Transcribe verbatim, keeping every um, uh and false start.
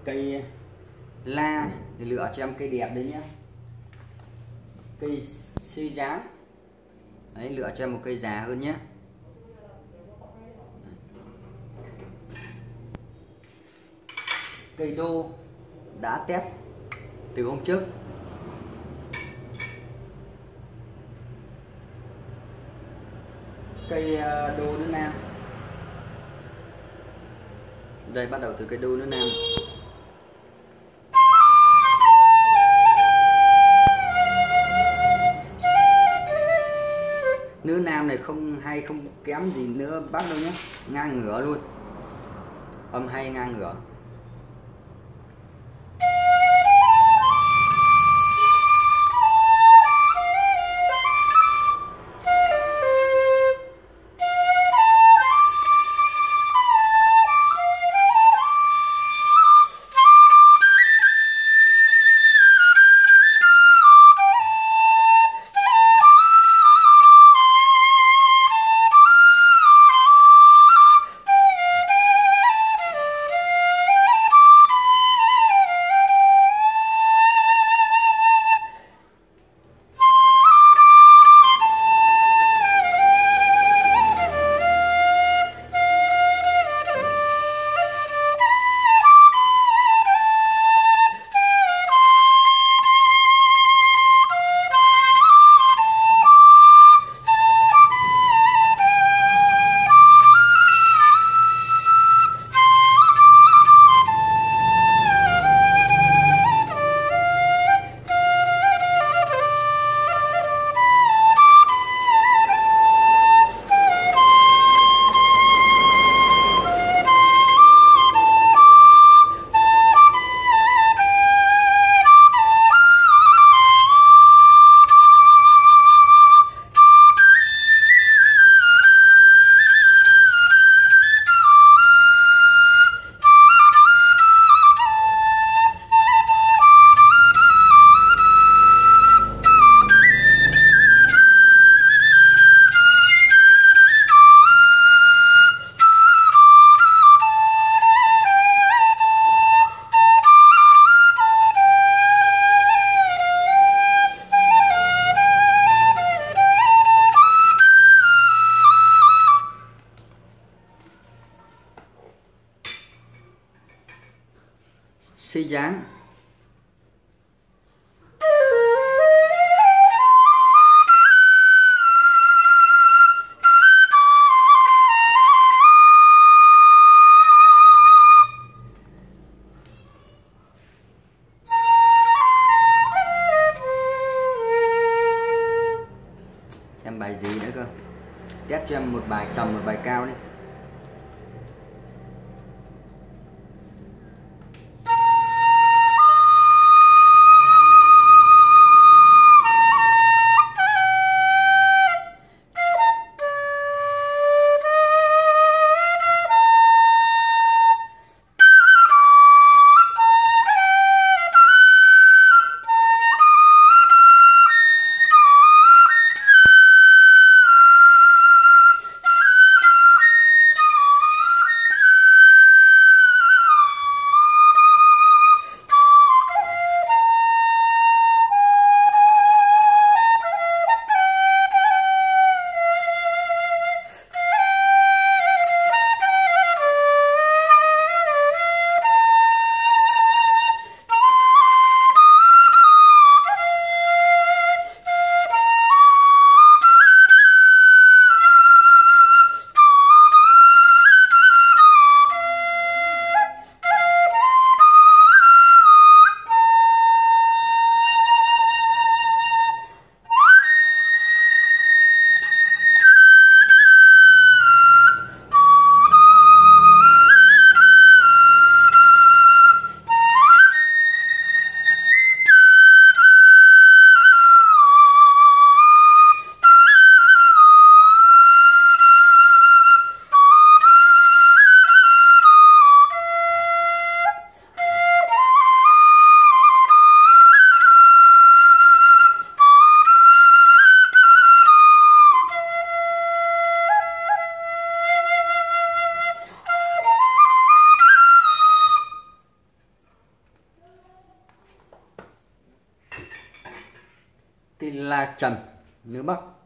cây la thì lựa cho em cây đẹp đấy nhé. Cây suy dáng đấy, lựa cho em một cây già hơn nhé. Cây đô đã test từ hôm trước. Cây đô nước nam. Đây, bắt đầu từ cây đô nước nam. Nước nam này không hay không kém gì nữa bác đâu nhé, ngang ngửa luôn, âm hay ngang ngửa. Suy dáng. Xem bài gì nữa cơ, test cho em một bài trầm một bài cao đi. cái la trầm nước Bắc.